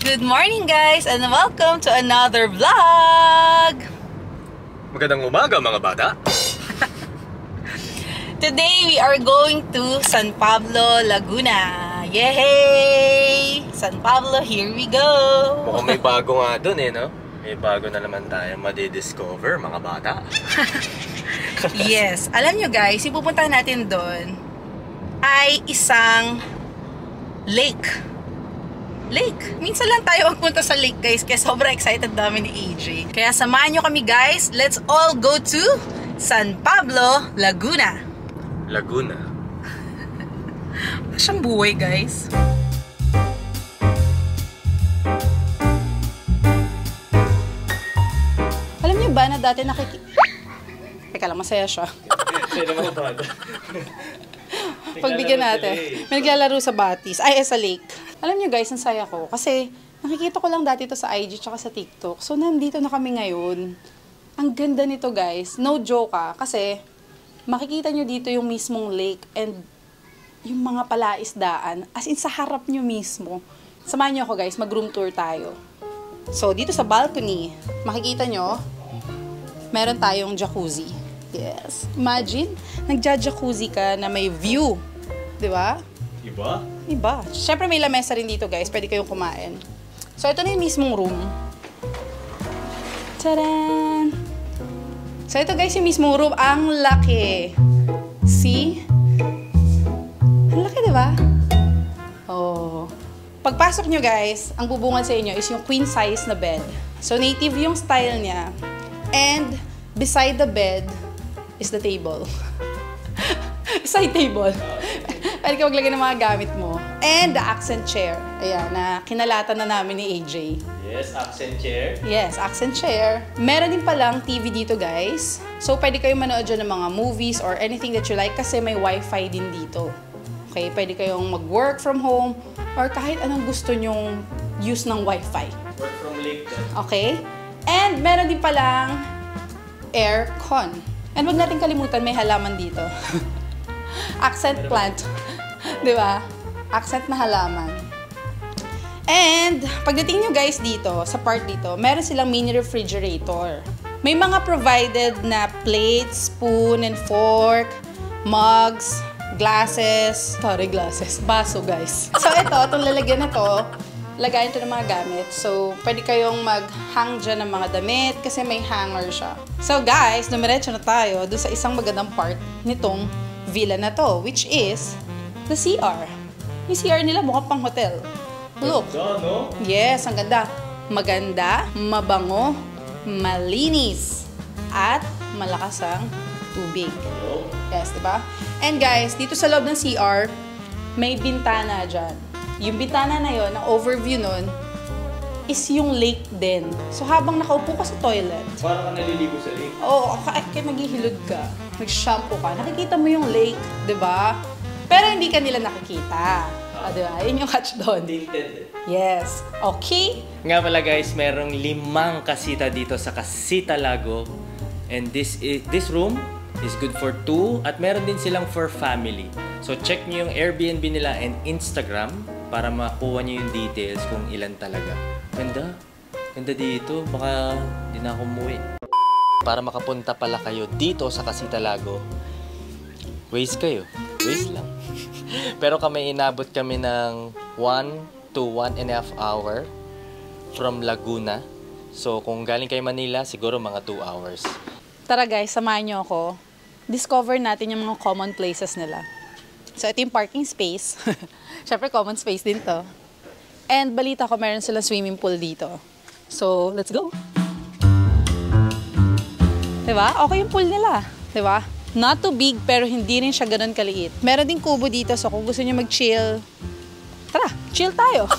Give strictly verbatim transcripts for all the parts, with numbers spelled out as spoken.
Good morning guys and welcome to another vlog! Magandang umaga mga bata! Today we are going to San Pablo, Laguna. Yay! San Pablo, here we go! Mukhang may bago nga dun eh, no? May bago na naman tayo madidiscover mga bata. Yes, alam nyo guys, yung pupuntahan natin doon ay isang lake. Lake. Minsan lang tayo magpunta sa lake guys, kaya sobrang excited namin ni A J. Kaya samahan nyo kami guys, let's all go to San Pablo, Laguna. Laguna. Siyang buhay guys. Alam niyo ba na dati nakiki... Teka lang, masaya siya. Sino mga bata? Pagbigyan natin. May naglalaro sa Batis. Ay, sa lake. Alam niyo guys, ang saya ko. Kasi nakikita ko lang dati ito sa I G tsaka sa TikTok. So, nandito na kami ngayon. Ang ganda nito guys. No joke ah. Kasi, makikita nyo dito yung mismong lake and yung mga palaisdaan. As in, sa harap nyo mismo. Samahan nyo ako guys, mag-room tour tayo. So, dito sa balcony, makikita nyo, meron tayong jacuzzi. Yes. Imagine, nagja-jacuzzi ka na may view. Diba? Iba? Iba. Siyempre may lamesa rin dito guys, pwede kayong kumain. So, ito na yung mismong room. Tadaan! So, ito guys, yung mismong room. Ang laki. See? Ang laki, diba? Oh. Pagpasok nyo guys, ang bubungan sa inyo is yung queen size na bed. So, native yung style niya. And, beside the bed is the table. Side table. Pwede ka maglagay ng mga gamit mo. And the accent chair. Ayan, na kinalatan na namin ni A J. Yes, accent chair. Yes, accent chair. Meron din palang T V dito, guys. So, pwede kayong manood dyan ng mga movies or anything that you like kasi may wifi din dito. Okay, pwede kayong mag-work from home or kahit anong gusto nyong use ng wifi. Work from lake. Okay? And meron din palang aircon. And wag natin kalimutan, may halaman dito. Accent plant. Di ba? Accent na halaman. And, pagdating nyo guys dito, sa part dito, meron silang mini refrigerator. May mga provided na plates, spoon and fork, mugs, glasses, sorry glasses, baso guys. So ito, itong lalagyan na to, lagayan ito ng mga gamit. So, pwede kayong mag-hang dyan ng mga damit kasi may hanger siya. So guys, dumiretso na tayo doon sa isang magandang part nitong villa na to, which is the C R. Yung C R nila mukhang pang hotel. Look. Ganda, no? Yes, ang ganda. Maganda, mabango, malinis, at malakas ang tubig. Yes, diba? And guys, dito sa loob ng C R, may bintana dyan. Yung bintana na yon, ang overview nun, is yung lake din. So habang nakaupo ka sa toilet, Parang ka naliligo sa lake. oo, oh, kaya maghihilod ka, nag-shampoo ka, nakikita mo yung lake, di ba? Pero hindi ka nila nakikita. Ah, di ba? Yun yung catch doon. Tinted. Yes. Okay? Nga pala guys, merong limang kasita dito sa Casita Lago. And this is, this room is good for two at meron din silang for family. So check nyo yung Airbnb nila and Instagram para makuha nyo yung details kung ilan talaga. Ganda. Ganda dito. Baka di na ako umuwi. Para makapunta pala kayo dito sa Casita Lago, waste kayo. Waste lang. Pero kami inabot kami ng one to one and a half hour from Laguna. So kung galing kayo Manila, siguro mga two hours. Tara guys, samahan nyo ako. Discover natin yung mga common places nila. So ito yung parking space. Siyempre common space din to. And balita ko meron silang swimming pool dito. So let's go. Diba? Okay yung pool nila. Diba? Not too big pero hindi rin siya ganun kaliit. Meron din kubo dito so kung gusto nyo mag-chill, tara, chill tayo.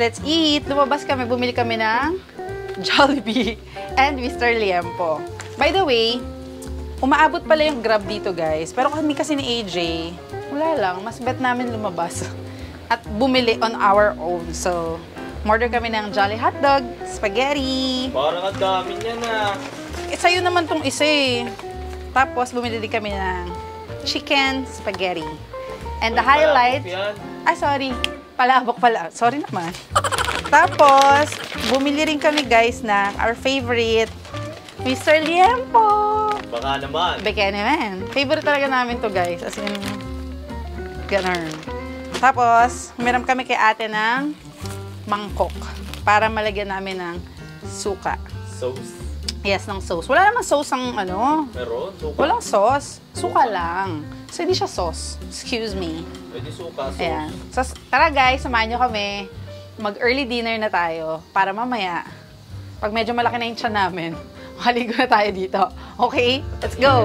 let's eat. Lumabas kami, bumili kami ng Jollibee and Mister Liempo. By the way, umaabot pala yung Grab dito, guys. Pero kami kasi ni A J, wala lang. Mas bet namin lumabas. At bumili on our own. So, order kami ng Jolly Hotdog, spaghetti. Parang ang dami niya na. Eh, sa'yo naman tong isa eh. Tapos, bumili din kami ng chicken spaghetti. And the highlight... Ay, sorry. Palabok pala. Sorry naman. Tapos, bumili rin kami, guys, ng our favorite Mister Liempo. Baka naman. Baka naman. Favorite talaga namin to, guys. As in, ganun. Tapos, humiram kami kay ate ng mangkok para malagyan namin ng suka. Sauce. Yes, ng sauce. Wala namang sauce ang ano. Meron? Suka? Walang sauce. Suka lang. So, hindi siya sauce. Excuse me. Pwede suka, sauce. Ayan. So, tara guys, samahan nyo kami. Mag-early dinner na tayo para mamaya, pag medyo malaki na yung tiyan namin, maligo na tayo dito. Okay? Let's go!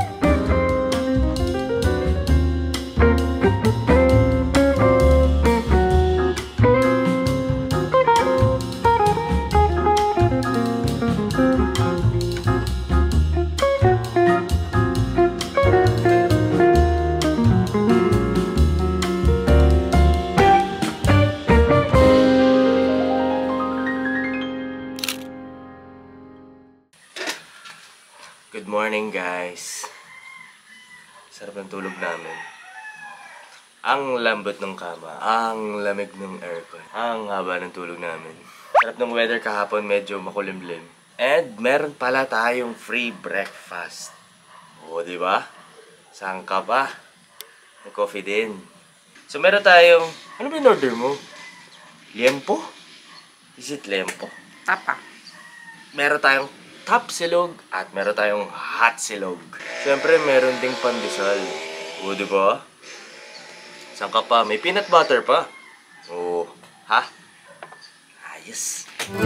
Good morning, guys. Sarap ng tulog namin. Ang lambot ng kama, ang lamig ng aircon, ang haba ng tulog namin. Sarap ng weather kahapon, medyo makulimlim. And meron pala tayong free breakfast. O, di ba? Saan ka pa? May coffee din. So meron tayong, ano ba yung order mo? Liempo? Is it liempo? Tapa. Meron tayong top silog at meron tayong hot silog. Siyempre, meron ding pandesal. O, di ba? Saan ka pa? May peanut butter pa. O, ha? Ayos.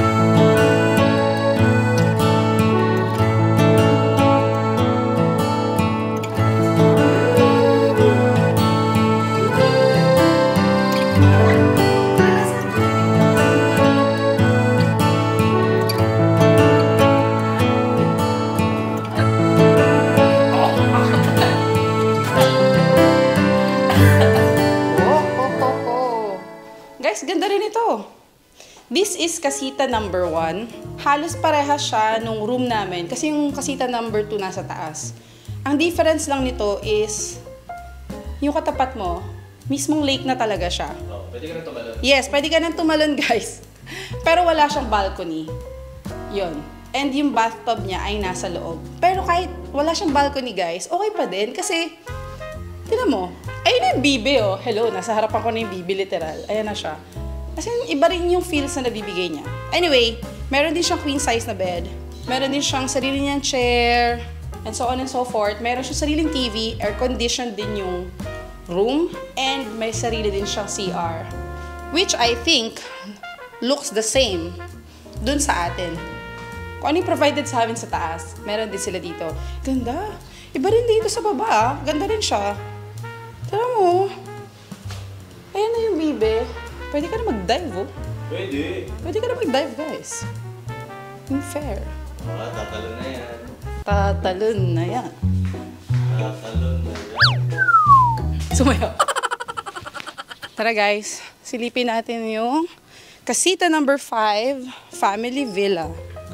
Ganda rin ito. This is kasita number one. Halos parehas siya nung room namin kasi yung kasita number two nasa taas. Ang difference lang nito is yung katapat mo, mismong lake na talaga siya. Oh, pwede ka nang tumalon. Yes, pwede ka nang tumalon, guys. Pero wala siyang balcony. Yun. And yung bathtub niya ay nasa loob. Pero kahit wala siyang balcony, guys, okay pa din kasi tingnan mo. Ayun na yung bibe, oh. Hello, nasa harapan ko na yung bibe, literal. Ayan na siya. Kasi iba rin yung feels na nabibigay niya. Anyway, meron din siyang queen size na bed. Meron din siyang sarili niyang chair. And so on and so forth. Meron siyang sariling T V. Air-conditioned din yung room. And may sarili din siyang C R. Which I think looks the same dun sa atin. Kung ano yung provided sa amin sa taas, meron din sila dito. Ganda. Iba rin dito sa baba. Ganda rin siya. Tara mo. Ayan na yung bibe. Pwede ka na mag-dive, oh. Pwede. Pwede ka na mag-dive, guys. Yung fair. Ah, tatalon na yan. Tatalon na yan. Tatalon na yan. Sumayaw. Tara, guys. Silipin natin yung kasita number five, Family Villa.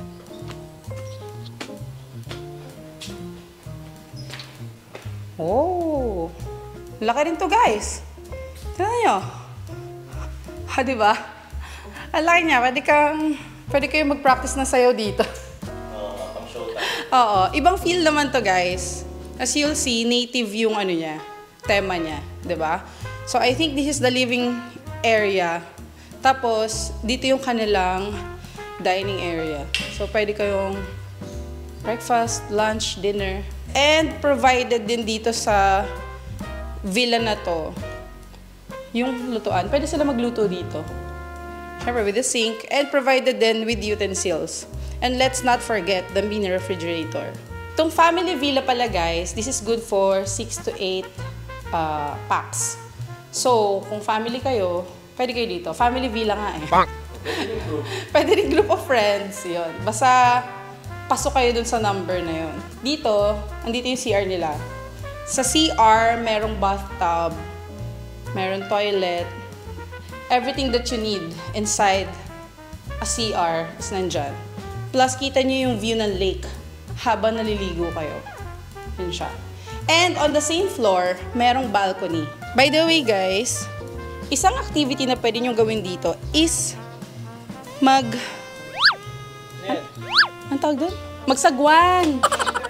Oh! Laki rin to, guys. Tignan nyo. Ha, diba? Ang laki niya. Pwede kang, pwede kayong mag-practice ng sayaw dito. Oo, uh, pang showtime. Oo. Ibang feel naman to, guys. As you'll see, native yung ano niya, tema niya. Diba? So, I think this is the living area. Tapos, dito yung kanilang dining area. So, pwede kayong breakfast, lunch, dinner. And provided din dito sa villa na to, yung lutuan. Pwede sila magluto dito. Siyempre, with the sink. And provided din with utensils. And let's not forget the mini refrigerator. Itong family villa pala, guys, this is good for six to eight uh, packs. So, kung family kayo, pwede kayo dito. Family villa nga eh. Pwede rin group of friends, yun. Basta, pasok kayo dun sa number na yun. Dito, andito yung C R nila. Sa C R, merong bathtub, merong toilet, everything that you need inside a C R is nandyan. Plus, kita nyo yung view ng lake habang naliligo kayo. Yun siya. And on the same floor, merong balcony. By the way, guys, isang activity na pwede nyo gawin dito is mag... Yeah. Ang tawag doon? Magsagwan!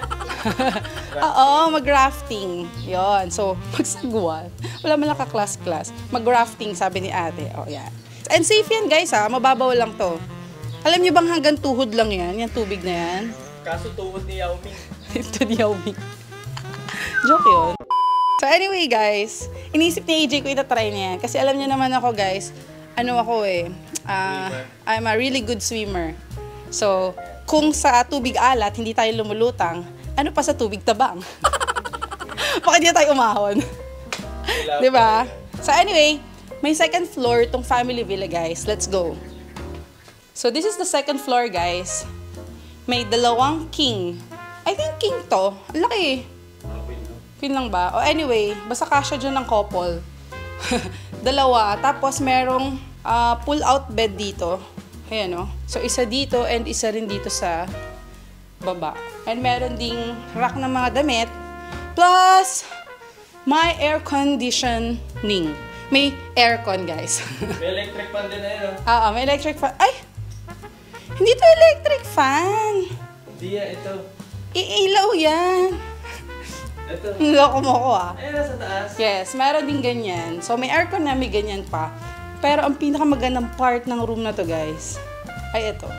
Oo, mag-rafting. Yon. So, magsagwan. Wala man lang ka-class-class. Mag-rafting, sabi ni ate. O, yan. And safe yan, guys, ha? Mababaw lang to. Alam nyo bang hanggang tuhod lang yan? Yan tubig na yan. Kaso tuhod ni Yao Ming. Ito ni Yao Ming. Joke yun. So anyway, guys, inisip ni A J ko itatry niya yan. Kasi alam niyo naman ako, guys, ano ako eh, uh, I'm a really good swimmer. So, kung sa tubig alat, hindi tayo lumulutang, ano pa sa tubig tabang? Baka hindi tayo umahon. Diba? So anyway, may second floor tong family villa, guys. Let's go. So this is the second floor, guys. May dalawang king. I think king to. Ang laki eh. Queen lang ba? O anyway, basta kasya dyan ng couple. Dalawa. Tapos merong uh, pull-out bed dito. Ayan o. So isa dito and isa rin dito sa baba. And meron ding rack ng mga damit. Plus, my air conditioning. May aircon, guys. May electric fan din na yun, oh. Oo, may electric fan. Ay! Hindi to electric fan. Hindi yan, ito. Iilaw yan. Ito. Loko mo ko ah. Ayun, nasa taas. Yes, meron din ganyan. So, may aircon na, may ganyan pa. Pero ang pinakamagandang part ng room na to, guys, ay ito.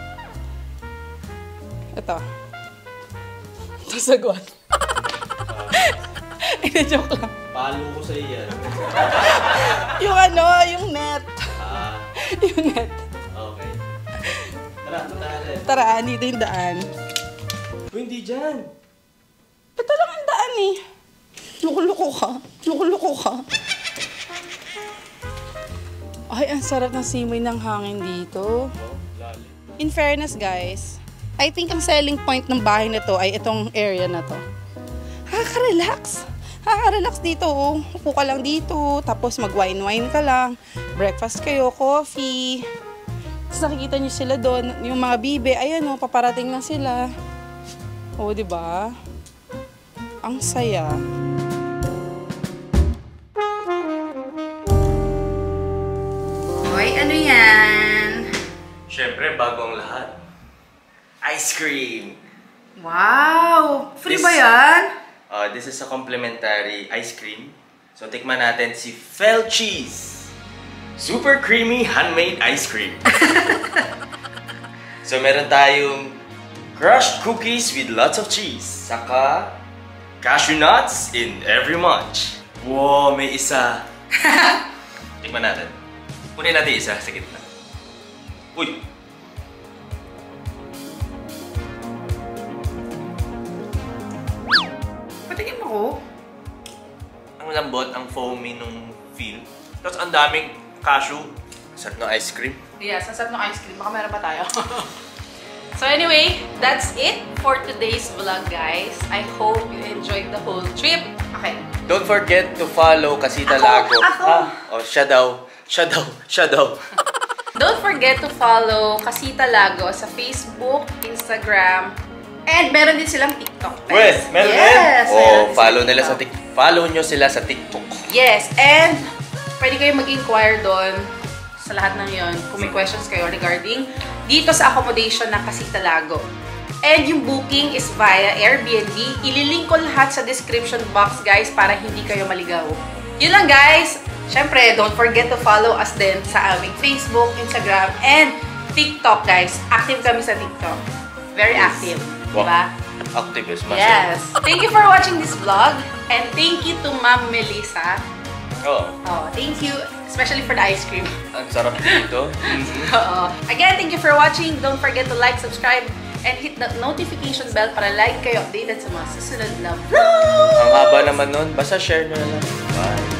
Ito. Ito sagwan. Ito, joke lang. Palo ko sa iyan. Yung ano, yung net. Ah, Yung net. okay. Tara, tara. Tara, dito yung daan. Uy, hindi dyan. Ito lang ang daan eh. Loko-loko ka. Loko-loko ka. Ay, ang sarap ng simoy ng hangin dito. In fairness, guys, I think ang selling point ng bahay na to ay itong area na to. Nakaka-relax. Nakaka-relax dito. Oh. Upo ka lang dito. Tapos mag-wine-wine ka lang. Breakfast kayo, coffee. Tapos nakikita nyo sila doon. Yung mga bibe, ayan o, paparating na sila. O, oh, diba? Ang saya. Hoy, ano yan? Siyempre, bago ang lahat. Ice cream! Wow! Free This- ba yan? Uh, this is a complimentary ice cream. So, tikman natin si Felchis. Super creamy handmade ice cream. So, meron tayong crushed cookies with lots of cheese. Saka, cashew nuts in every munch. Wow, may isa. Tikman natin. Kunin natin isa sa gitna. Uy! Patingin mo ko. Ang lambot, ang foamy nung feel. Tapos ang daming cashew. Sarap ng ice cream. Yes, ang sarap ng ice cream. Baka meron pa tayo. So anyway, that's it for today's vlog, guys. I hope you enjoyed the whole trip. Okay. Don't forget to follow Casita Ako, Lago. ako. Ah, oh, siya daw. Siya daw. Siya daw. Don't forget to follow Casita Lago sa Facebook, Instagram, and meron din silang TikTok. Wait, meron din? Yes, meron Oh, din follow silang nila sa TikTok. tik follow nyo sila sa TikTok. Yes, and pwede kayo mag-inquire doon sa lahat ng yon kung may questions kayo regarding dito sa accommodation ng Casita Lago. And yung booking is via Airbnb. Ililink ko lahat sa description box, guys, para hindi kayo maligaw. Yun lang, guys. Siyempre, don't forget to follow us din sa aming Facebook, Instagram, and TikTok, guys. Active kami sa TikTok. Very active. Wow. Diba? Activist, Yes. Thank you for watching this vlog. And thank you to Ma'am Melissa. Oh, Oh, thank you. Especially for the ice cream. ang sarap dito. Oo. Again, thank you for watching. Don't forget to like, subscribe, and hit the notification bell para like kayo updated sa mga susunod na vlog. Ang haba naman nun. Basta share nyo na lang. Bye.